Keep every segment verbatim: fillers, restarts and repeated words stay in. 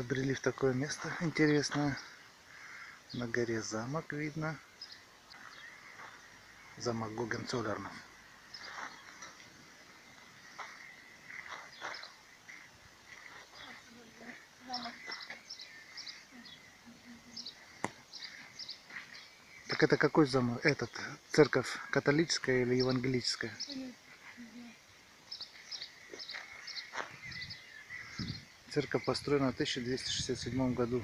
Забрели в такое место интересное. На горе замок видно. Замок Гогенцоллернов. Так это какой замок? Этот, церковь католическая или евангелическая? Церковь построена в тысяча двести шестьдесят седьмом году.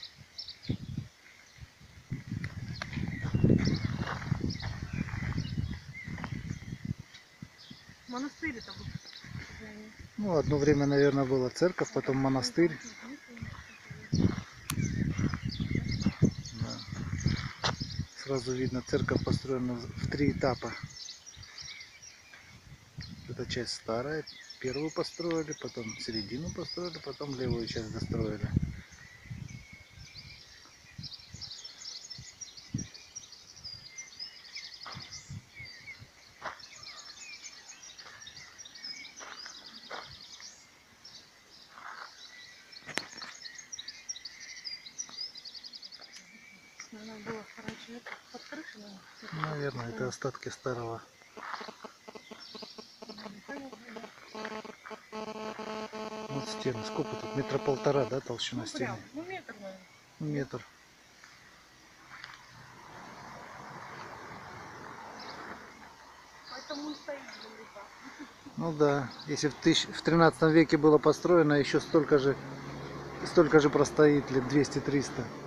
Монастырь это был. Ну, одно время, наверное, была церковь, потом монастырь. Да. Сразу видно, церковь построена в три этапа. Эта часть старая, первую построили, потом середину построили, потом левую часть достроили. Наверное, было раньше это под крышей. Наверное, это остатки старого. Вот стены. Сколько тут? Метра полтора, да, толщина Ну, стены? прям, ну метр, наверное. Метр. Поэтому и стоит земля. Ну да, если в, тысяч... в тринадцатом веке было построено, еще столько же, столько же простоит, лет двести-триста.